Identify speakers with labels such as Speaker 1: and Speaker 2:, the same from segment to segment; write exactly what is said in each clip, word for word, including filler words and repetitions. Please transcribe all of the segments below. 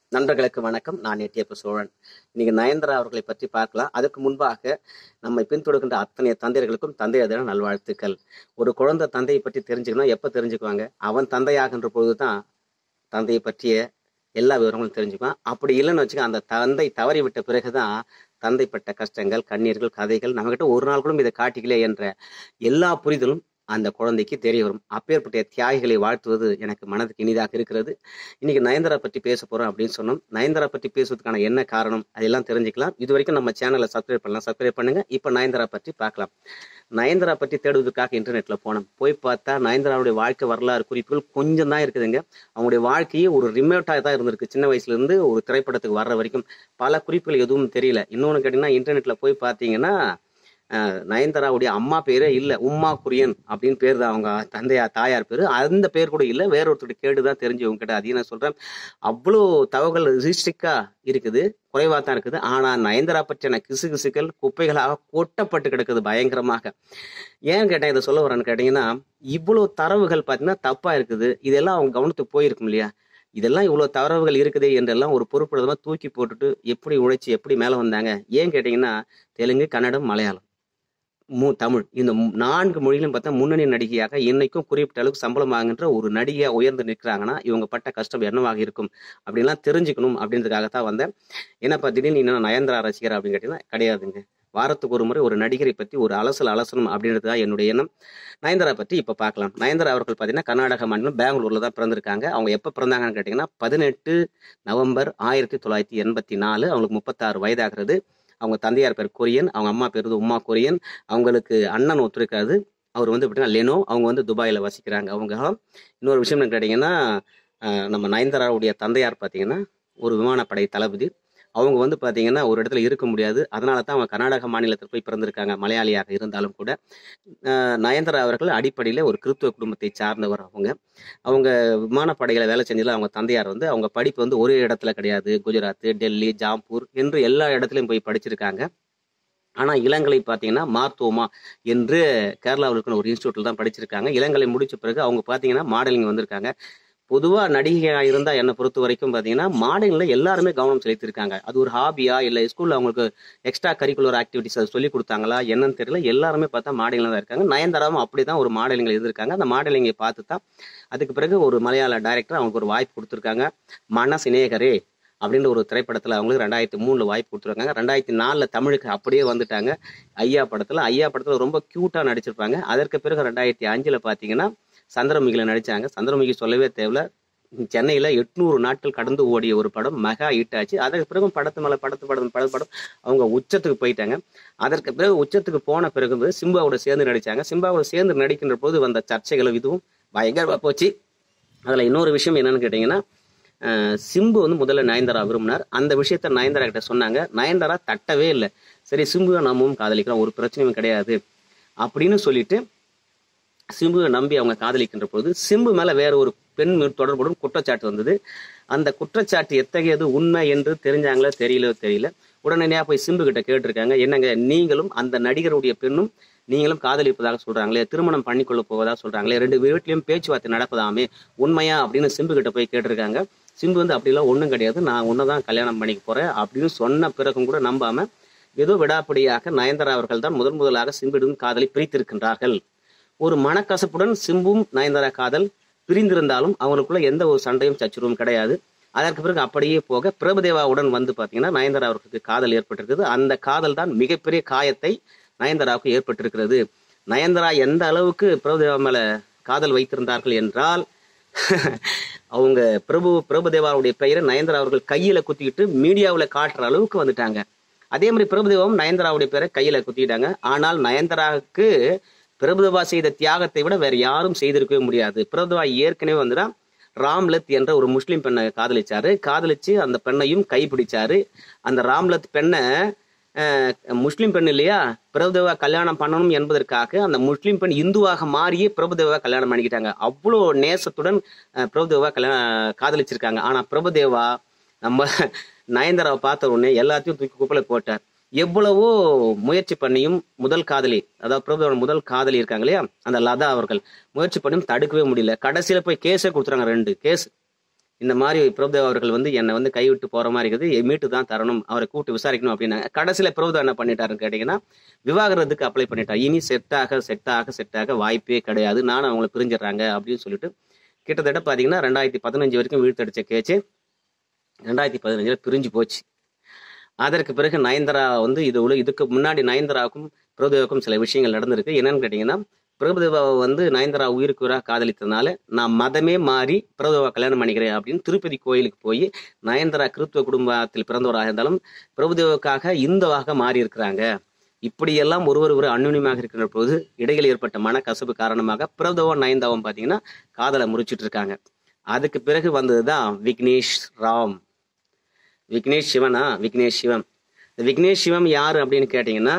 Speaker 1: நண்பர்களுக்கு வணக்கம். நான் எட்டியப்ப சோழன். இன்னைக்கு நயன்தாரா அவர்களை பற்றி பார்க்கலாம். அதுக்கு முன்பாக நம்மை பின்தொடர்கின்ற அத்தனை தந்தையர்களுக்கும் தந்தையர் தின நல்வாழ்த்துக்கள். ஒரு குழந்தை தந்தையை பற்றி தெரிஞ்சுக்கணும். எப்ப தெரிஞ்சுக்குவாங்க? அவன் தந்தையாகின்ற பொழுதுதான் தந்தையை பற்றிய எல்லா விவரங்களும் தெரிஞ்சுக்குவான். அப்படி இல்லைன்னு வச்சுக்க, அந்த தந்தை தவறி விட்ட பிறகுதான் தந்தைப்பட்ட கஷ்டங்கள், கண்ணீர்கள், கதைகள் நம்மகிட்ட ஒரு நாள் கூட இதை காட்டிக்கலே என்ற எல்லா புரிதலும் அந்த குழந்தைக்கு தெரிய வரும். அப்பேற்பட்ட தியாகிகளை வாழ்த்துவது எனக்கு மனதுக்கு இனிதாக இருக்கிறது. இன்னைக்கு நயன்தாரா பற்றி பேச போறோம் அப்படின்னு சொன்னோம். நயன்தாரா பற்றி பேசுவதற்கான என்ன காரணம் அதெல்லாம் தெரிஞ்சுக்கலாம். இது வரைக்கும் நம்ம சேனலை சப்ஸ்கிரைப் பண்ணலாம், சப்ஸ்கிரைப் பண்ணுங்க. இப்ப நயன்தாரா பற்றி பார்க்கலாம். நயன்தாரா பற்றி தேடுவதற்காக இன்டர்நெட்ல போனோம். போய் பார்த்தா நயன்தாராவுடைய வாழ்க்கை வரலாறு குறிப்புகள் கொஞ்சம் தான் இருக்குதுங்க. அவங்களுடைய வாழ்க்கையே ஒரு ரிமோட்டாக தான் இருந்திருக்கு. சின்ன வயசுல இருந்து ஒரு திரைப்படத்துக்கு வர்ற வரைக்கும் பல குறிப்புகள் எதுவும் தெரியல. இன்னொன்னு கேட்டீங்கன்னா, இன்டர்நெட்ல போய் பார்த்தீங்கன்னா நயன்தாராவுடைய அம்மா பேரே இல்லை, உம்மா குரியன் அப்படின்னு பேர் தான் அவங்க தந்தையா தாயார் பேரு. அந்த பேர் கூட இல்லை, வேற ஒருத்தருடைய கேட்டுதான் தெரிஞ்சு உங்க கிட்ட. அதையும் நான் சொல்றேன். அவ்வளோ தகவல் ரிஸ்ட்ரிக்டா இருக்குது, குறைவா தான் இருக்குது. ஆனா நயன்தாரா பற்றின கிசு கிசுக்கள் குப்பைகளாக கொட்டப்பட்டு கிடக்குது பயங்கரமாக. ஏன் கேட்டேன், இதை சொல்ல வரேன்னு கேட்டீங்கன்னா, இவ்வளவு தரவுகள் பார்த்தீங்கன்னா தப்பா இருக்குது. இதெல்லாம் அவங்க கவனத்துக்கு போயிருக்கும் இல்லையா? இதெல்லாம் இவ்வளவு தரவுகள் இருக்குது என்றெல்லாம் ஒரு பொறுப்புடமா தூக்கி போட்டுட்டு எப்படி உழைச்சி எப்படி மேல வந்தாங்க? ஏன் கேட்டீங்கன்னா, தெலுங்கு, கன்னடம், மலையாளம், மூ தமிழ் இந்த நான்கு மொழிகளும் பார்த்தா முன்னணி நடிகையாக இன்னைக்கும் குறிப்பிட்ட அளவுக்கு சம்பளம் ஆகுன்ற ஒரு நடிகையா உயர்ந்து நிற்கிறாங்கன்னா இவங்க பட்ட கஷ்டம் என்னவாக இருக்கும் அப்படின்லாம் தெரிஞ்சுக்கணும் அப்படின்றதுக்காகத்தான் வந்தேன். என்னப்பா திடீர்னு இன்னும் நயன்தாரா ரசிகர் அப்படின்னு கேட்டீங்கன்னா கிடையாதுங்க. வாரத்துக்கு ஒரு முறை ஒரு நடிகரை பற்றி ஒரு அலசல் அலசணும் அப்படின்றது தான் என்னுடைய எண்ணம். நயன்தாரா பற்றி இப்ப பார்க்கலாம். நயன்தாரா அவர்கள் பார்த்தீங்கன்னா கர்நாடக மாநிலம் பெங்களூர்ல தான் பிறந்திருக்காங்க. அவங்க எப்ப பிறந்தாங்கன்னு கேட்டீங்கன்னா பதினெட்டு நவம்பர் ஆயிரத்தி தொள்ளாயிரத்தி எண்பத்தி நாலு அவங்களுக்கு முப்பத்தாறு வயதாகிறது. அவங்க தந்தையார் பேர் கொரியன், அவங்க அம்மா பேர் வந்து உம்மா கொரியன். அவங்களுக்கு அண்ணன் ஒத்துருக்காது, அவர் வந்து எப்படின்னா லெனோ. அவங்க வந்து துபாயில வசிக்கிறாங்க. அவங்க இன்னொரு விஷயம் என்ன கேட்டீங்கன்னா, நம்ம நயன்தாராவுடைய தந்தையார் பார்த்தீங்கன்னா ஒரு விமானப்படை தளபதி. அவங்க வந்து பார்த்தீங்கன்னா ஒரு இடத்துல இருக்க முடியாது, அதனால தான் அவங்க கர்நாடக மாநிலத்தில் போய் பிறந்திருக்காங்க, மலையாளியாக இருந்தாலும் கூட. நயன்தாரா அவர்கள் அடிப்படையில் ஒரு கிறித்துவ குடும்பத்தை சார்ந்தவர். அவங்க அவங்க விமானப்படைகளை வேலை செஞ்சதில் அவங்க தந்தையார் வந்து அவங்க படிப்பு வந்து ஒரே இடத்துல கிடையாது. குஜராத், டெல்லி, ஜாம்பூர் என்று எல்லா இடத்துலையும் போய் படிச்சிருக்காங்க. ஆனால் இளங்கலை பார்த்தீங்கன்னா மார்த்தோமா என்று கேரளாவில் இருக்கிற ஒரு இன்ஸ்டியூட்டில் தான் படிச்சிருக்காங்க. இளங்கலை முடிச்ச பிறகு அவங்க பார்த்தீங்கன்னா மாடலிங் வந்திருக்காங்க. பொதுவாக நடிகையா இருந்தா என்னை பொறுத்த வரைக்கும் பார்த்தீங்கன்னா மாடலிங்ல எல்லாருமே கவனம் செலுத்திருக்காங்க. அது ஒரு ஹாபியா இல்லை ஸ்கூல்ல அவங்களுக்கு எக்ஸ்ட்ரா கரிக்குலர் ஆக்டிவிட்டிஸ் அது சொல்லி கொடுத்தாங்களா என்னன்னு தெரியல. எல்லாருமே பார்த்தா மாடலிங்ல தான் இருக்காங்க. நயன்தாராவும் அப்படிதான் ஒரு மாடலிங்ல இருந்திருக்காங்க. அந்த மாடலிங்கை பார்த்து தான் அதுக்கு பிறகு ஒரு மலையாள டைரக்டர் அவங்களுக்கு ஒரு வாய்ப்பு கொடுத்துருக்காங்க. மன சினேகரே அப்படின்ற ஒரு திரைப்படத்துல அவங்களுக்கு ரெண்டாயிரத்தி மூணுல வாய்ப்பு கொடுத்துருக்காங்க. ரெண்டாயிரத்தி நாலுல தமிழுக்கு அப்படியே வந்துட்டாங்க. ஐயா படத்துல ஐயா படத்துல ரொம்ப கியூட்டா நடிச்சிருப்பாங்க. அதற்கு பிறகு ரெண்டாயிரத்தி அஞ்சுல பாத்தீங்கன்னா சந்திரமுகில நடிச்சாங்க. சந்திரமுகி சொல்லவே தேவையில்ல, சென்னையில எட்நூறு நாட்கள் கடந்து ஓடிய ஒரு படம் மெகா ஹிட் ஆச்சு. அதற்கு பிறகு படத்து மேல படத்து படம் பட படம் அவங்க உச்சத்துக்கு போயிட்டாங்க. அதற்கு பிறகு உச்சத்துக்கு போன பிறகு சிம்பாவோட சேர்ந்து நடிச்சாங்க. சிம்பாவோட சேர்ந்து நடிக்கின்ற போது வந்த சர்ச்சைகளும் இதுவும் பயங்கரமா போச்சு. அதுல இன்னொரு விஷயம் என்னன்னு கேட்டீங்கன்னா, சிம்பு வந்து முதல்ல நயன்தாரா விரும்பினார். அந்த விஷயத்த நயன்தாரா கிட்ட சொன்னாங்க. நயன்தாரா தட்டவே இல்லை. சரி, சிம்புவை நாமும் காதலிக்கிறோம், ஒரு பிரச்சனையும் கிடையாது அப்படின்னு சொல்லிட்டு சிம்புவை நம்பி அவங்க காதலிக்கின்ற போது சிம்பு மேல வேற ஒரு பெண் தொடர்புடன் குற்றச்சாட்டு வந்தது. அந்த குற்றச்சாட்டு எத்தகையது உண்மை என்று தெரிஞ்சாங்களோ தெரியல தெரியல உடனடியாக போய் சிம்பு கிட்ட கேட்டிருக்காங்க, என்னங்க நீங்களும் அந்த நடிகருடைய பெண்ணும் நீங்களும் காதலிப்பதாக சொல்றாங்களே, திருமணம் பண்ணிக்கொள்ள போவதாக சொல்றாங்களே, ரெண்டு வீட்லயும் பேச்சுவார்த்தை நடப்பதாமே, உண்மையா அப்படின்னு சிம்பு கிட்ட போய் கேட்டிருக்காங்க. சிம்பு வந்து அப்படிலாம் ஒன்றும் கிடையாது, நான் உன்னதான் கல்யாணம் பண்ணிக்க போறேன் அப்படின்னு சொன்ன பிறகும் கூட நம்பாம ஏதோ விடாப்படியாக நயன்தாரா அவர்கள் தான் முதன் முதலாக சிம்புடன் காதலை பிரித்திருக்கின்றார்கள். ஒரு மனக்கசப்புடன் சிம்பும் நயன்தாரா காதல் பிரிந்திருந்தாலும் அவங்களுக்குள்ள எந்த ஒரு சண்டையும் சச்சுரவும் கிடையாது. அதற்கு பிறகு அப்படியே போக பிரபுதேவாவுடன் வந்து பார்த்தீங்கன்னா நயன்தாரா அவர்களுக்கு காதல் ஏற்பட்டிருக்குது. அந்த காதல் தான் மிகப்பெரிய காயத்தை நயன்தாராவுக்கு ஏற்பட்டிருக்கிறது. நயன்தாரா எந்த அளவுக்கு பிரபுதேவா மேல காதல் வைத்திருந்தார்கள் என்றால், அவங்க பிரபு பிரபுதேவாவுடைய பெயரை நயன்தாரா அவர்கள் கையில குத்திக்கிட்டு மீடியாவில் காட்டுற அளவுக்கு வந்துட்டாங்க. அதே மாதிரி பிரபுதேவாவும் நயன்தாராவுடைய பேரை கையில குத்திக்கிட்டாங்க. ஆனால் நயன்தாராவுக்கு பிரபுதேவா செய்த தியாகத்தை விட வேற யாரும் செய்திருக்கவே முடியாது. பிரபுதேவா ஏற்கனவே வந்துதான் ராம்லத் என்ற ஒரு முஸ்லீம் பெண்ணை காதலிச்சாரு. காதலிச்சு அந்த பெண்ணையும் கைப்பிடிச்சாரு. அந்த ராம்லத் பெண்ணை முஸ்லீம் பெண் இல்லையா, பிரபுதேவா கல்யாணம் பண்ணணும் என்பதற்காக அந்த முஸ்லீம் பெண் இந்துவாக மாறியே பிரபுதேவா கல்யாணம் பண்ணிக்கிட்டாங்க. அவ்வளோ நேசத்துடன் பிரபுதேவா கல்யாணம் காதலிச்சிருக்காங்க. ஆனா பிரபுதேவா நம்ம நயன்தாராவை பார்த்த உடனே எல்லாத்தையும் தூக்கி குப்பையில போட்டார். எவ்வளவோ முயற்சி பண்ணியும் முதல் காதலி, அதாவது பிரபுதேவோட முதல் காதலி இருக்காங்க இல்லையா, அந்த லதா அவர்கள் முயற்சி பண்ணியும் தடுக்கவே முடியல. கடைசியில போய் கேஸே கொடுத்துறாங்க, ரெண்டு கேஸ். இந்த மாதிரி பிரபுதேவா அவர்கள் வந்து என்னை வந்து கைவிட்டு போற மாதிரி இருக்குது, மீட்டு தான் தரணும், அவரை கூப்பிட்டு விசாரிக்கணும் அப்படின்னாங்க. கடைசியில பிரபுதேவா என்ன பண்ணிட்டாருன்னு கேட்டீங்கன்னா, விவாகரத்துக்கு அப்ளை பண்ணிட்டார். இனி செட் ஆக செட் ஆக செட் ஆக வாய்ப்பே கிடையாது, நானும் அவங்களை பிரிஞ்சிடறாங்க அப்படின்னு சொல்லிட்டு கிட்டத்தட்ட பாத்தீங்கன்னா ரெண்டாயிரத்தி பதினஞ்சு வரைக்கும் வீழ்த்தடிச்ச கேச்சு ரெண்டாயிரத்தி பதினஞ்சுல பிரிஞ்சு போச்சு. அதற்கு பிறகு நயன்தாரா வந்து இது உள்ள இதுக்கு முன்னாடி நயன்தாராவுக்கும் பிரபுதேவாவுக்கும் சில விஷயங்கள் நடந்திருக்கு. என்னன்னு கேட்டீங்கன்னா, பிரபுதேவாவை வந்து நயன்தாரா உயிருக்கு உயிராக காதலித்ததுனால நான் மதமே மாறி பிரபுதேவா கல்யாணம் பண்ணிக்கிறேன் அப்படின்னு திருப்பதி கோயிலுக்கு போய், நயன்தாரா கிறிஸ்துவ குடும்பத்தில் பிறந்தவராக இருந்தாலும் பிரபுதேவாவுக்காக இந்துவாக மாறி இருக்கிறாங்க. இப்படியெல்லாம் ஒருவர் ஒரு அந்யுன்யமாக இருக்கின்ற போது இடையில் ஏற்பட்ட மனக்கசப்பு காரணமாக பிரபுதேவா நயன்தாராவும் பார்த்தீங்கன்னா காதலை முறிச்சிட்டு இருக்காங்க. அதுக்கு பிறகு வந்ததுதான் விக்னேஷ் ராம். விக்னேஷ் சிவனா விக்னேஷ் சிவம். விக்னேஷ் சிவம் யாரு அப்படின்னு கேட்டீங்கன்னா,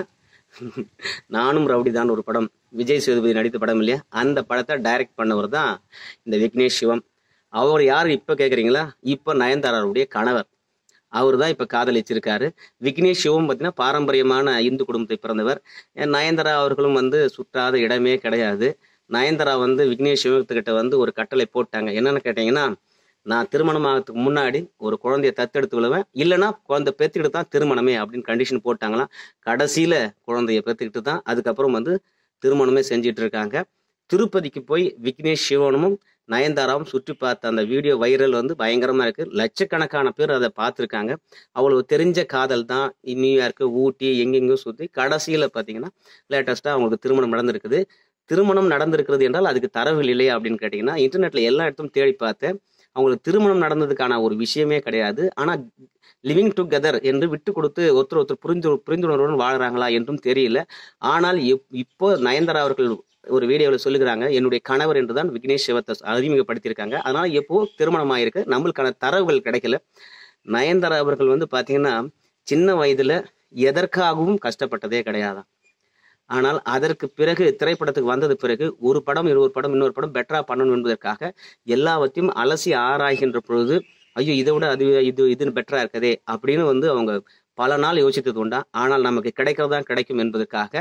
Speaker 1: நானும் ரவுடி தான் ஒரு படம், விஜய் சேதுபதி நடித்த படம் இல்லையா, அந்த படத்தை டைரக்ட் பண்ணவர் தான் இந்த விக்னேஷ் சிவம். அவர் யாரு இப்ப கேக்குறீங்களா? இப்ப நயன்தாராவுடைய கணவர். அவர் தான் இப்ப காதலிச்சிருக்காரு. விக்னேஷ் சிவம் பார்த்தீங்கன்னா பாரம்பரியமான இந்து குடும்பத்தை பிறந்தவர். நயன்தாரா அவர்களும் வந்து சுற்றாத இடமே கிடையாது. நயன்தாரா வந்து விக்னேஷ் சிவத்துக்கிட்ட வந்து ஒரு கட்டளை போட்டாங்க. என்னன்னு கேட்டீங்கன்னா, நான் திருமணம் ஆகிறதுக்கு முன்னாடி ஒரு குழந்தைய தத்தெடுத்து விழுவேன், இல்லைன்னா குழந்தை பெற்றுக்கிட்டு தான் திருமணமே அப்படின்னு கண்டிஷன் போட்டாங்களாம். கடைசியில குழந்தைய பெற்றுக்கிட்டு தான் அதுக்கப்புறம் வந்து திருமணமே செஞ்சிட்டு இருக்காங்க. திருப்பதிக்கு போய் விக்னேஷ் சிவனும் நயன்தாராவும் சுற்றி பார்த்த அந்த வீடியோ வைரல் வந்து பயங்கரமா இருக்கு. லட்சக்கணக்கான பேர் அதை பார்த்துருக்காங்க. அவ்வளவு தெரிஞ்ச காதல் தான். நியூயார்க்கு, ஊட்டி, எங்கெங்கோ சுற்றி கடைசியில பார்த்தீங்கன்னா லேட்டஸ்டா அவங்களுக்கு திருமணம் நடந்திருக்குது. திருமணம் நடந்திருக்கிறது என்றால் அதுக்கு தரவுகள் இல்லையா அப்படின்னு கேட்டீங்கன்னா, இன்டர்நெட்ல எல்லா இடத்தும் தேடி பார்த்தேன். அவங்களுக்கு திருமணம் நடந்ததுக்கான ஒரு விஷயமே கிடையாது. ஆனா லிவிங் டுகெதர் என்று விட்டு கொடுத்து ஒருத்தர் ஒருத்தர் புரிந்து புரிந்துணர்வுடன் வாழ்றாங்களா என்றும் தெரியல. ஆனால் இப்போ நயன்தாரா அவர்கள் ஒரு வீடியோவில் சொல்லுகிறாங்க, என்னுடைய கணவர் என்றுதான் விக்னேஷ் சிவத்தை அறிமுகப்படுத்தியிருக்காங்க. அதனால எப்போ திருமணம் ஆயிருக்கு, நம்மளுக்கான தரவுகள் கிடைக்கல. நயன்தாரா அவர்கள் வந்து பாத்தீங்கன்னா சின்ன வயதுல எதற்காகவும் கஷ்டப்பட்டதே கிடையாதான். ஆனால் அதற்கு பிறகு திரைப்படத்துக்கு வந்தது பிறகு ஒரு படம் இன்னொரு படம் இன்னொரு படம் பெட்டரா பண்ணணும் என்பதற்காக எல்லாவற்றையும் அலசி ஆராய்கின்ற பொழுது, ஐயோ இதை விட அது இது இது பெட்டரா இருக்கதே அப்படின்னு வந்து அவங்க பல நாள் யோசித்தது உண்டா. ஆனால் நமக்கு கிடைக்கிறதா கிடைக்கும் என்பதற்காக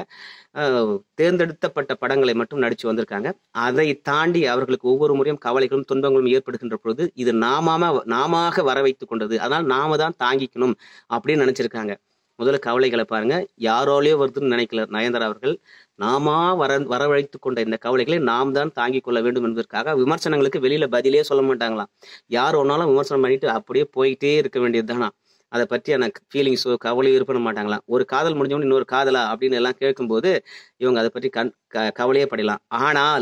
Speaker 1: தேர்ந்தெடுக்கப்பட்ட படங்களை மட்டும் நடிச்சு வந்திருக்காங்க. அதை தாண்டி அவர்களுக்கு ஒவ்வொரு முறையும் கவலைகளும் துன்பங்களும் ஏற்படுகின்ற பொழுது இது நாம நாம வர வைத்துக் கொண்டது, அதனால் நாம தான் தாங்கிக்கணும் அப்படின்னு நினைச்சிருக்காங்க. முதல்ல கவலைகளை பாருங்க, யாரோலயோ வருதுன்னு நினைக்கல நயன்தாரா அவர்கள். நாமா வர வரவழைத்து கொண்ட இந்த கவலைகளை நாம் தான் தாங்கிக் கொள்ள வேண்டும் என்பதற்காக விமர்சனங்களுக்கு வெளியில பதிலே சொல்ல மாட்டாங்களாம். யார் ஒன்னாலும் விமர்சனம் பண்ணிட்டு அப்படியே போயிட்டே இருக்க வேண்டியது தானா. அதை பற்றி எனக்கு ஃபீலிங்ஸோ கவலையோ இருப்ப மாட்டாங்களாம். ஒரு காதல் முடிஞ்சவொன்னு இன்னொரு காதலா அப்படின்னு எல்லாம் கேட்கும்போது இவங்க அதை பற்றி கண் கவலையே படலாம். ஆனால்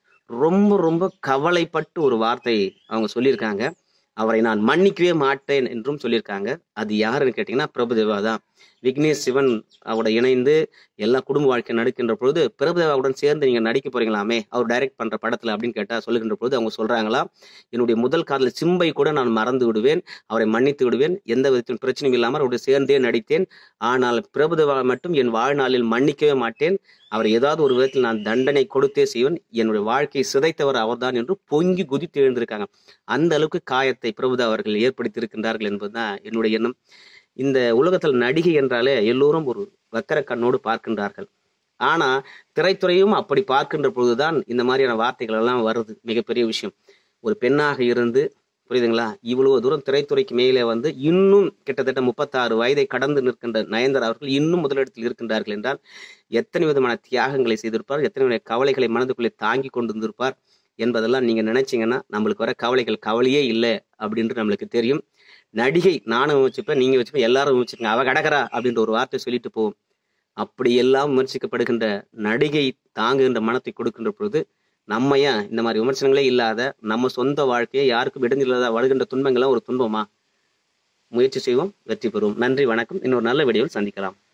Speaker 1: ரொம்ப ரொம்ப கவலைப்பட்டு ஒரு வார்த்தை அவங்க சொல்லியிருக்காங்க, அவரை நான் மன்னிக்கவே மாட்டேன் என்றும் சொல்லியிருக்காங்க. அது யாருன்னு கேட்டீங்கன்னா பிரபுதேவா தான். விக்னேஷ் சிவன் அவரோட இணைந்து எல்லா குடும்ப வாழ்க்கை நடிக்கின்ற பொழுது பிரபுதேவாவுடன் சேர்ந்து நீங்க நடிக்க போறீங்களாமே அவர் டைரக்ட் பண்ற படத்துல அப்படின்னு கேட்டா சொல்லுகின்ற பொழுது அவங்க சொல்றாங்களா, என்னுடைய முதல் காதல் சிம்பை கூட நான் மறந்து விடுவேன், அவரை மன்னித்து விடுவேன், எந்த விதத்திலும் பிரச்சனையும் இல்லாமல் அவருடைய சேர்ந்தே நடித்தேன். ஆனால் பிரபுதேவா மட்டும் என் வாழ்நாளில் மன்னிக்கவே மாட்டேன், அவர் ஏதாவது ஒரு விதத்தில் நான் தண்டனை கொடுத்தே செய்வேன், என்னுடைய வாழ்க்கையை சிதைத்தவர் அவர்தான் என்று பொங்கி குதித்து எழுந்திருக்காங்க. அந்த அளவுக்கு காயத்தை பிரபுதேவா அவர்கள் ஏற்படுத்தி இருக்கின்றார்கள் என்பதுதான் என்னுடைய எண்ணம். இந்த உலகத்தில் நடிகை என்றாலே எல்லோரும் ஒரு வக்கர கண்ணோடு பார்க்கின்றார்கள். ஆனா திரைத்துறையும் அப்படி பார்க்கின்ற பொழுதுதான் இந்த மாதிரியான வார்த்தைகள் எல்லாம் வருது. மிகப்பெரிய விஷயம். ஒரு பெண்ணாக இருந்து, புரியுதுங்களா, இவ்வளவு தூரம் திரைத்துறைக்கு மேலே வந்து இன்னும் கிட்டத்தட்ட முப்பத்தாறு வயதை கடந்து நிற்கின்ற நயன்தாரா அவர்கள் இன்னும் முதலிடத்தில் இருக்கின்றார்கள் என்றால் எத்தனை விதமான தியாகங்களை செய்திருப்பார், எத்தனை வித கவலைகளை மனதுக்குள்ளே தாங்கி கொண்டு இருந்திருப்பார் என்பதெல்லாம் நீங்க நினைச்சீங்கன்னா நம்மளுக்கு வர கவலைகள் கவலையே இல்லை அப்படின்ட்டு நம்மளுக்கு தெரியும். நடிகை நானும் வச்சுப்பேன், நீங்க வச்சுப்பேன், எல்லாரும் வச்சுக்கோங்க, அவ கடகரா அப்படின்ற ஒரு வார்த்தை சொல்லிட்டு போவோம். அப்படி எல்லாம் விமர்சிக்கப்படுகின்ற நடிகை தாங்குகின்ற மனத்தை கொடுக்கின்ற பொழுது நம்ம ஏன் இந்த மாதிரி விமர்சனங்களே இல்லாத நம்ம சொந்த வாழ்க்கையை யாருக்கும் இடைநில்லாத வருகின்ற துன்பங்கள்லாம் ஒரு துன்பமா? முயற்சி செய்வோம், வெற்றி பெறுவோம். நன்றி, வணக்கம். இன்னொரு நல்ல வீடியோவில் சந்திக்கலாம்.